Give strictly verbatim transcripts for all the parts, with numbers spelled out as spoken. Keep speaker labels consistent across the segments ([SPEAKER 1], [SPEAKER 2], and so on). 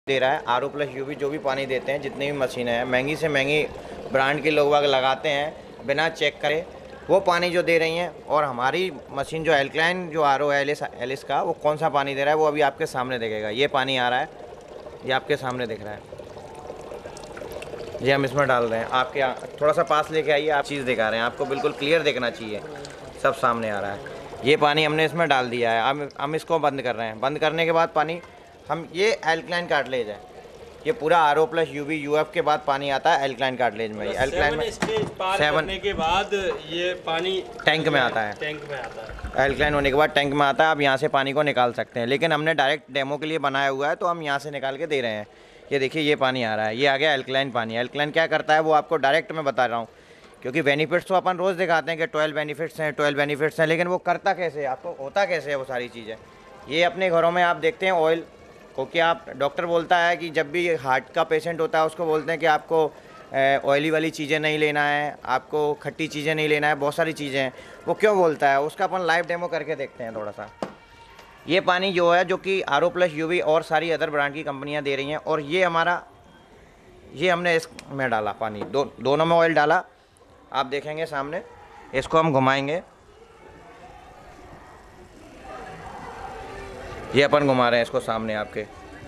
[SPEAKER 1] दे रहा है। R O plus U V जो भी पानी देते हैं, जितनी भी मशीनें हैं, महंगी से महंगी ब्रांड के लोग वाग लगाते हैं बिना चेक करे वो पानी जो दे रही हैं। और हमारी मशीन जो एल्कलाइन जो आर ओ है एलिस एलिस का, वो कौन सा पानी दे रहा है वो अभी आपके सामने दिखेगा। ये पानी आ रहा है, ये आपके सामने दिख रहा है, ये हम इसमें डाल रहे हैं। आपके यहाँ थोड़ा सा पास लेके आइए, आप चीज़ दिखा रहे हैं, आपको बिल्कुल क्लियर दिखना चाहिए, सब सामने आ रहा है। ये पानी हमने इसमें डाल दिया है। अब हम इसको बंद कर रहे हैं। बंद करने के बाद पानी हम ये एल्कलाइन कार्टलेज है, ये पूरा R O plus U V U F के बाद पानी आता है एल्कलाइन कार्टलेज में। एल्कलाइन में
[SPEAKER 2] सेवन करने के बाद ये पानी
[SPEAKER 1] टैंक में आता है,
[SPEAKER 2] टैंक में आता है।
[SPEAKER 1] एल्कलाइन होने के बाद टैंक में आता है। आप यहाँ से पानी को निकाल सकते हैं, लेकिन हमने डायरेक्ट डेमो के लिए बनाया हुआ है तो हम यहाँ से निकाल के दे रहे हैं। ये देखिए ये पानी आ रहा है, ये आ गया एल्कलाइन पानी। एल्कलाइन क्या करता है वो आपको डायरेक्ट मैं बता रहा हूँ, क्योंकि बेनिफिट्स तो अपन रोज़ दिखाते हैं कि ट्वेल्व बेनिफिट्स हैं ट्वेल्व बेनिफिट्स हैं, लेकिन वो करता कैसे है, आपको होता कैसे है वो सारी चीज़ें। ये अपने घरों में आप देखते हैं ऑयल को, क्या आप डॉक्टर बोलता है कि जब भी हार्ट का पेशेंट होता है उसको बोलते हैं कि आपको ऑयली वाली चीज़ें नहीं लेना है, आपको खट्टी चीज़ें नहीं लेना है, बहुत सारी चीज़ें हैं। वो क्यों बोलता है उसका अपन लाइव डेमो करके देखते हैं थोड़ा सा। ये पानी जो है जो कि R O plus U V और सारी अदर ब्रांड की कंपनियां दे रही हैं, और ये हमारा ये हमने इसमें डाला पानी, दो दोनों में ऑयल डाला। आप देखेंगे सामने, इसको हम घुमाएंगे, ये अपन घुमा रहे हैं इसको सामने आपके।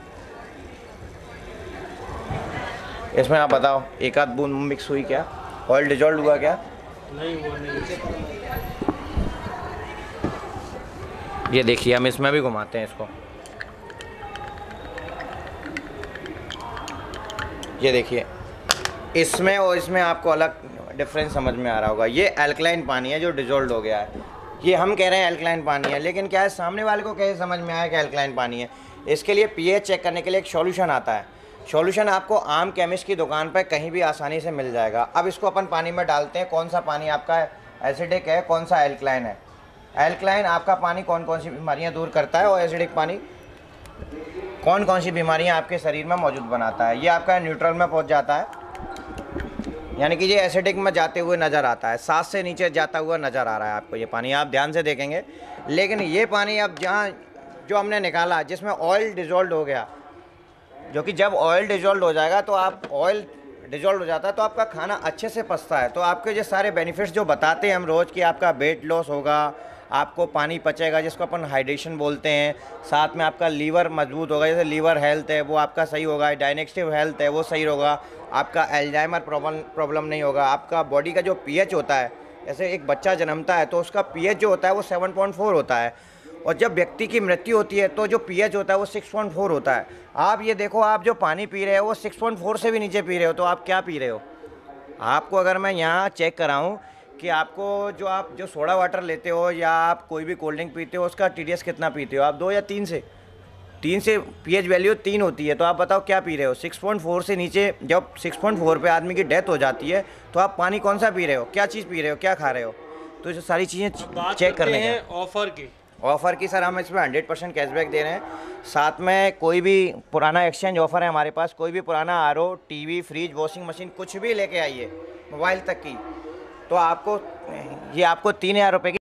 [SPEAKER 1] इसमें आप बताओ एक आध बूंद मिक्स हुई क्या, ऑयल डिजॉल्व हुआ क्या?
[SPEAKER 2] नहीं हुआ, नहीं।
[SPEAKER 1] ये देखिए हम इसमें भी घुमाते हैं इसको, ये देखिए इसमें और इसमें आपको अलग डिफरेंस समझ में आ रहा होगा। ये एल्कलाइन पानी है जो डिजोल्व हो गया है, ये हम कह रहे हैं एल्कलाइन पानी है, लेकिन क्या है सामने वाले को कैसे समझ में आया कि एल्कलाइन पानी है। इसके लिए पीएच चेक करने के लिए एक सॉल्यूशन आता है। सॉल्यूशन आपको आम केमिस्ट की दुकान पर कहीं भी आसानी से मिल जाएगा। अब इसको अपन पानी में डालते हैं, कौन सा पानी आपका एसिडिक है, कौन सा एल्कलाइन है। एल्कलाइन आपका पानी कौन कौन सी बीमारियाँ दूर करता है, और एसिडिक पानी कौन कौन सी बीमारियाँ आपके शरीर में मौजूद बनाता है। ये आपका न्यूट्रल में पहुँच जाता है, यानी कि ये एसिडिक में जाते हुए नज़र आता है, सात से नीचे जाता हुआ नज़र आ रहा है आपको ये पानी, आप ध्यान से देखेंगे। लेकिन ये पानी अब जहाँ जो हमने निकाला जिसमें ऑयल डिजोल्व हो गया, जो कि जब ऑयल डिजोल्व हो जाएगा तो आप ऑयल डिजोल्व हो जाता है तो आपका खाना अच्छे से पचता है। तो आपके जो सारे बेनिफिट्स जो बताते हैं हम रोज़ कि आपका वेट लॉस होगा, आपको पानी पचेगा जिसको अपन हाइड्रेशन बोलते हैं, साथ में आपका लीवर मजबूत होगा, जैसे लीवर हेल्थ है वो आपका सही होगा, डाइजेस्टिव हेल्थ है वो सही होगा, आपका एल्जाइमर प्रॉब्लम प्रॉब्लम नहीं होगा, आपका बॉडी का जो पीएच होता है, जैसे एक बच्चा जन्मता है तो उसका पीएच जो होता है वो सेवन पॉइंट फोर होता है, और जब व्यक्ति की मृत्यु होती है तो जो पीएच होता है वो सिक्स पॉइंट फोर होता है। आप ये देखो, आप जो पानी पी रहे हो वो सिक्स पॉइंट फोर से भी नीचे पी रहे हो, तो आप क्या पी रहे हो। आपको अगर मैं यहाँ चेक कराऊँ कि आपको जो आप जो सोडा वाटर लेते हो या आप कोई भी कोल्ड ड्रिंक पीते हो उसका टीडीएस कितना पीते हो आप, दो या तीन से तीन से पीएच वैल्यू तीन होती है, तो आप बताओ क्या पी रहे हो। सिक्स पॉइंट फोर से नीचे जब सिक्स पॉइंट फोर पे आदमी की डेथ हो जाती है तो आप पानी कौन सा पी रहे हो, क्या चीज़ पी रहे हो, क्या खा रहे हो। तो ये सारी चीज़ें चेक करने हैं।
[SPEAKER 2] ऑफ़र की
[SPEAKER 1] ऑफ़र की सर हम इसमें हंड्रेड परसेंट कैशबैक दे रहे हैं, साथ में कोई भी पुराना एक्सचेंज ऑफ़र है हमारे पास। कोई भी पुराना R O, TV, fridge, washing machine कुछ भी लेके आइए, मोबाइल तक की, तो आपको ये आपको तीन हज़ार रुपये की